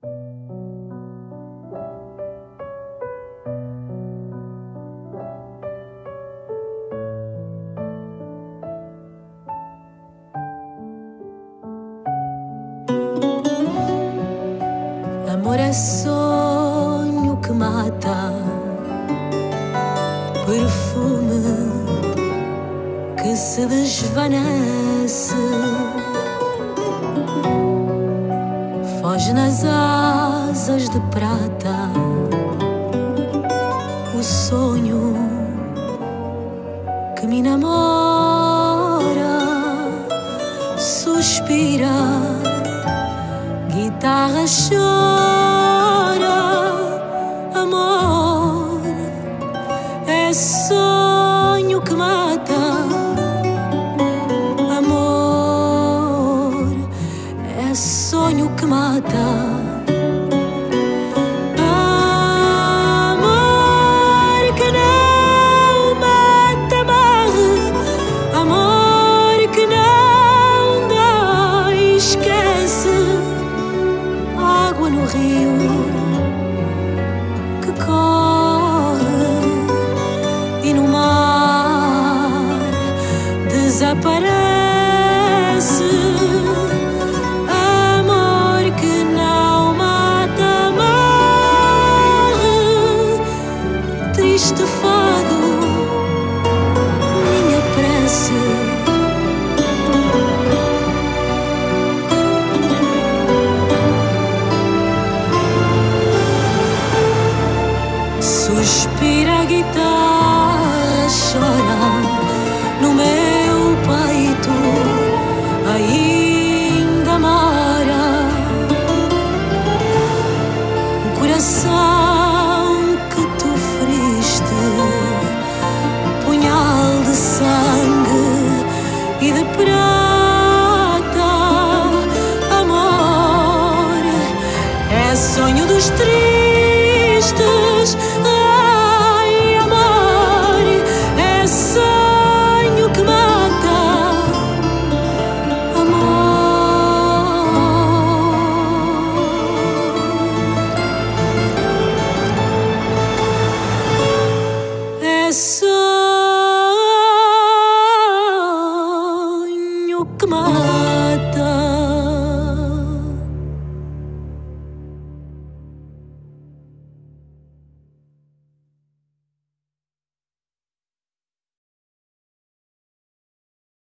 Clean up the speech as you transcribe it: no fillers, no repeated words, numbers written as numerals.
Amor é sonho que mata, perfume que se desvanece, foge nas asas de prata, o sonho que me namora, suspira, guitarra chora, amor é sonho que mata, amor é sonho que mata. Amor que não mata, morre, amor que não dá, esquece. Água no rio que corre e no mar desaparece. Amor que não mata, morre, triste fado, minha prece. Suspira a guitarra, chora no meu peito, ainda mora o coração que tu feriste, punhal de sangue e de prata. Amor é sonho dos tristes. Ai, amor é sonho que mata, amor é sonho que mata.